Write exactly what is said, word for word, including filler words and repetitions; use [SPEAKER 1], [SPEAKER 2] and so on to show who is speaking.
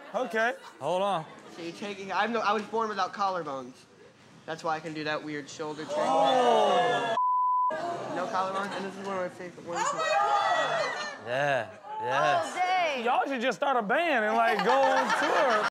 [SPEAKER 1] Okay, hold on.
[SPEAKER 2] So you take it. I'm no, I was born without collarbones. That's why I can do that weird shoulder trick.
[SPEAKER 1] Oh.
[SPEAKER 2] No collarbones, and this is one of my favorite ones.
[SPEAKER 1] Yeah, yeah.
[SPEAKER 3] All day.
[SPEAKER 1] Y'all should just start a band and like go on tour.